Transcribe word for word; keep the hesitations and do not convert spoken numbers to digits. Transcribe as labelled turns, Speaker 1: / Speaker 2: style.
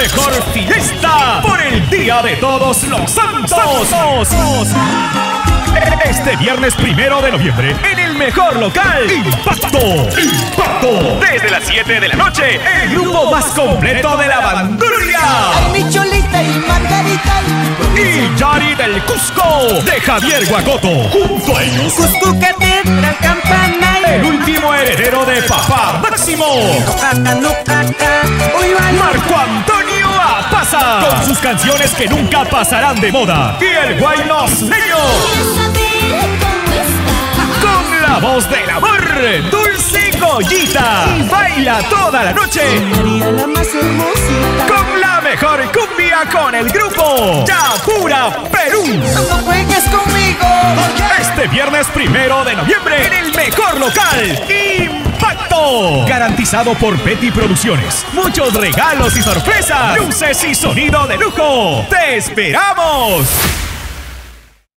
Speaker 1: mejor fiesta por el Día de Todos los Santos. Este viernes primero de noviembre, en el mejor local, Impacto. Impacto. Desde las siete de la noche, el grupo más completo de la bandurria.
Speaker 2: Mi Cholita y Margarita.
Speaker 1: Y Yari del Cusco, de Javier Guacoto. Junto a ellos,
Speaker 2: Cusco Catedral Campana.
Speaker 1: el último heredero de Papá Máximo, Marco Antonio Apaza, con sus canciones que nunca pasarán de moda. Y el guaynosleño, con la voz del amor, Dulce Goyita. Y baila toda la noche con la mejor cumbia con el grupo Yapura Perú.
Speaker 2: No juegues conmigo.
Speaker 1: Este viernes primero de noviembre, en el mejor local, Impacto. Garantizado por Petty Producciones. Muchos regalos y sorpresas. Luces y sonido de lujo. ¡Te esperamos!